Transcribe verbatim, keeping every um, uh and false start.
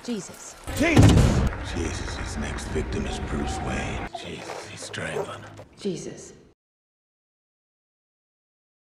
Jesus. Jesus! Jesus, his next victim is Bruce Wayne. Jesus, he's strangling her. Jesus.